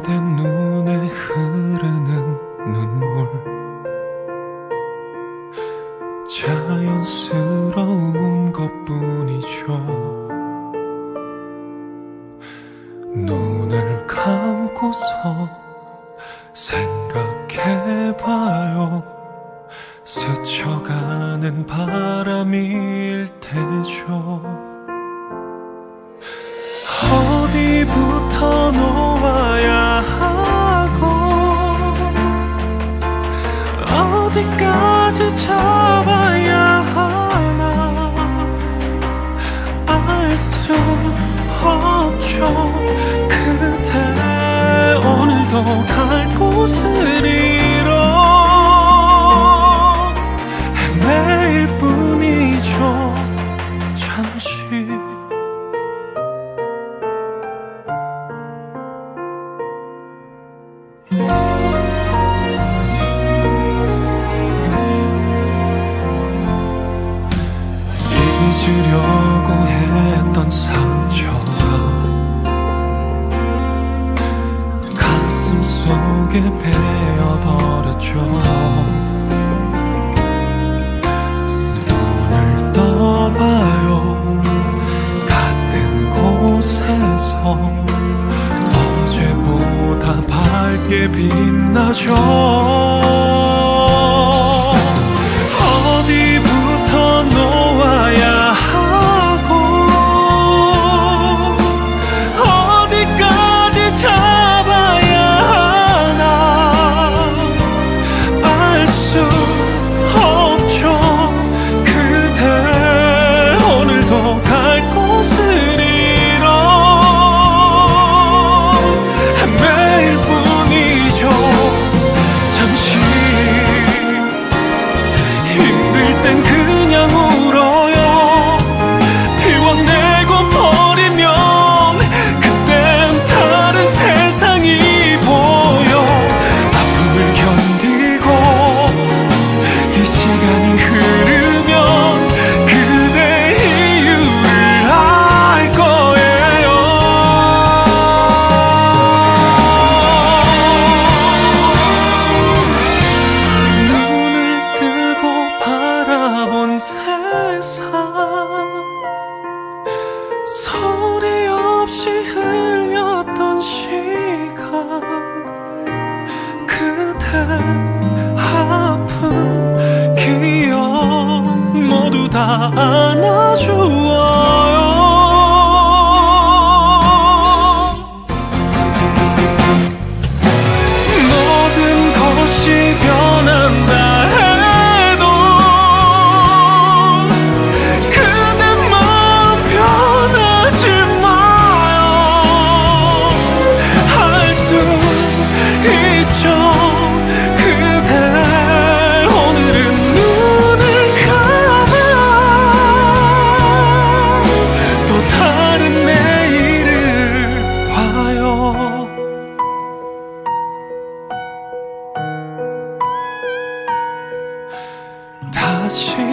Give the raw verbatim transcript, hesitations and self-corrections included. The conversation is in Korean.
그대 눈에 흐르는 눈물, 자연스러운 것뿐이죠. 눈을 감고서 생각해봐요. 스쳐가는 바람일 테죠. 어디부터 놓아야 하고 어디까지 잡아야 하나 알 수 없죠. 그대 오늘도 갈 곳을 잃어 헤매일 뿐이죠. 잠시 잊으려고 했던 상처가 가슴 속에 베어버렸죠. 눈을 떠봐요. 같은 곳에서 어제보다 밝게 빛나죠. 어디부터 놓아야 하고 어디까지 잡아야 하나 알 수 없죠. 그대 오늘도 갈 곳을 잃어 헤매일 뿐이죠. 잠시 힘들 땐 그냥 울어요. 피워내고 버리면 그땐 다른 세상이 보여. 아픔을 견디고 이 시간이 흐르면 그대 이유를 알 거예요. 눈을 뜨고 바라본 세상 소리 없이 흘렸던 시간 그대 아픈 기억 모두 다 안아주어요. 모든 것이 변한다 해도 그대 마음 변하지 마요. 할 수 있죠. 그대 오늘은 눈을 감아 또 다른 내일을 봐요. 다시